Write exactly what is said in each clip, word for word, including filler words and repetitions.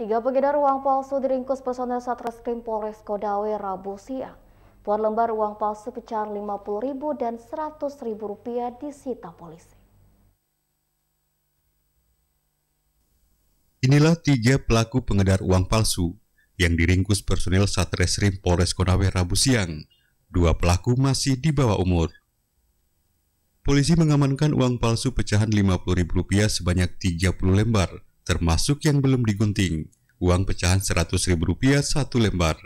Tiga pengedar uang palsu diringkus personel Satreskrim Polres Kodawe Rabu siang. Puluhan lembar uang palsu pecahan lima puluh ribu dan seratus ribu rupiah disita polisi. Inilah tiga pelaku pengedar uang palsu yang diringkus personel Satreskrim Polres Kodawe Rabu siang. Dua pelaku masih di bawah umur. Polisi mengamankan uang palsu pecahan lima puluh ribu rupiah sebanyak tiga puluh lembar, termasuk yang belum digunting, uang pecahan seratus ribu rupiah satu lembar.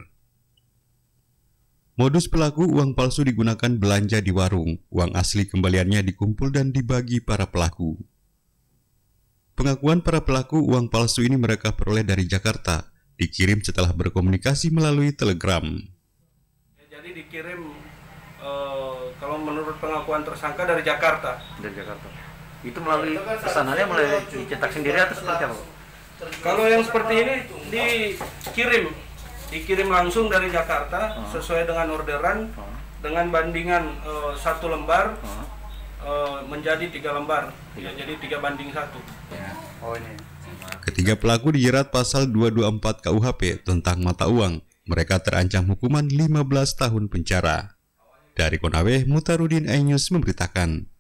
Modus pelaku uang palsu digunakan belanja di warung, uang asli kembaliannya dikumpul dan dibagi para pelaku. Pengakuan para pelaku uang palsu ini mereka peroleh dari Jakarta, dikirim setelah berkomunikasi melalui Telegram. Jadi dikirim, uh, kalau menurut pengakuan tersangka dari Jakarta. Dari Jakarta. Itu melalui pesanannya melalui dicetak sendiri atau seperti apa? Kalau yang seperti ini dikirim, dikirim langsung dari Jakarta uh-huh. sesuai dengan orderan uh-huh. dengan bandingan uh, satu lembar uh-huh. uh, menjadi tiga lembar, ya, jadi tiga banding satu. Ya. Oh ini. Ketiga pelaku dijerat pasal dua dua empat K U H P tentang mata uang. Mereka terancam hukuman lima belas tahun penjara. Dari Konawe, Mutarudin iNews memberitakan.